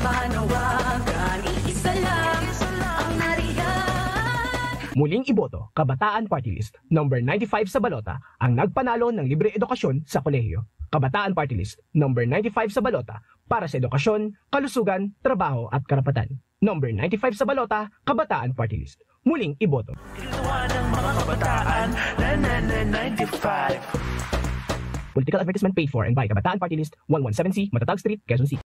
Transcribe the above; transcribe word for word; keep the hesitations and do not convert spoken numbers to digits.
panawagan, iisa lang ang nariyan. Muling iboto, Kabataan Partylist, number ninety-five sa balota, ang nagpanalo ng libre edukasyon sa kolehiyo. Kabataan Partylist, number ninety-five sa balota, para sa edukasyon, kalusugan, trabaho at karapatan. Number ninety-five sa balota, Kabataan Partylist. Muling iboto. Ginawa ng mga kabataan na ninety-five. Political advertisement paid for and by Kabataan Partylist, one one seven C, Matatag Street, Quezon City.